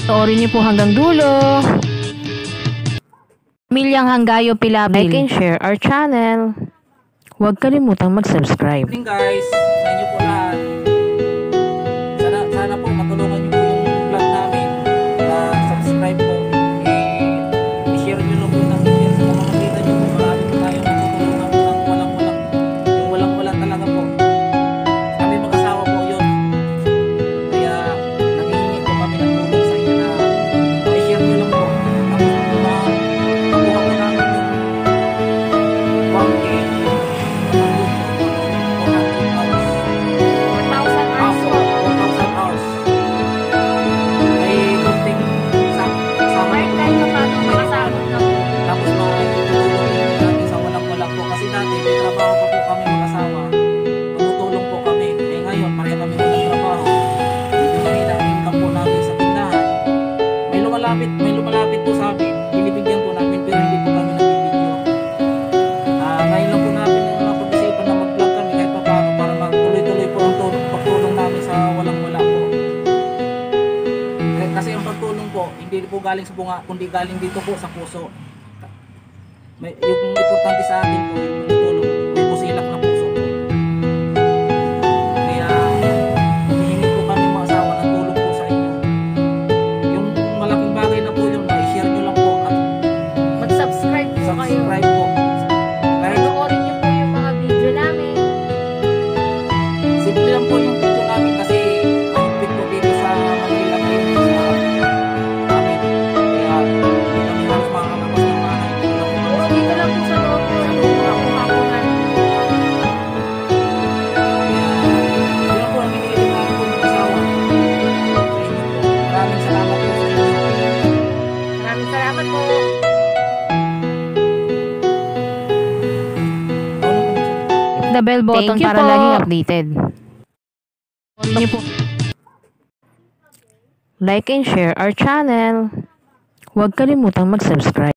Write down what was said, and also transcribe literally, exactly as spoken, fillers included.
Panoorin niyo po hanggang dulo. Pamilyang Hanggayo Pilapil. Like and share our channel. Huwag kalimutang mag-subscribe. Good morning guys, sa inyo po lahat. Sana, sana po matulungan niyo po yung vlog namin. Uh, subscribe po. I-share niyo lang po ng video. Sa mga makita niyo po, marami po tayong matutulungan ng walang-walang. Yung walang-walang talaga po. Kami mag-asawa po yun. Kaya nanghihingi po kami ng tulong sa inyo na i-share niyo lang po. Tapos makuha po namin yung one K. May lumalapit po sa amin, binibigyan po namin pero hindi po kami nagbibideo. Uh, ngayon lang po namin yung napag-isipan na mag-vlog kami kahit pa paano para magtuloy-tuloy po ang pagtulong namin sa walang-wala po. Kasi ang pagtulong po, hindi po galing sa bunga, kundi galing dito po sa puso. May, yung importante sa atin po, yung tulong, may busilak na puso po. Kaya, hihingi po kami mga asawa ng tulong po sa inyo. Yung malaking bagay na po yun, ma-share nyo lang po at mag-subscribe po kayo. Subscribe po. Kahit panoorin nyo po yung mga video namin. Simple lang po yung video namin kasi mahigpit po dito sa Manila ngayon sa amin. Kaya hindi kami halos makakalabas ng bahay. Oo, dito lang po sa loob po. Sa loob lang po kapungan. Kaya yun lang po ang hinihiling namin po mag-asawa. Maraming salamat po sa inyo. Maraming salamat po. The bell button para po. laging updated. Niyo po. Like and share our channel. Huwag kalimutang mag-subscribe.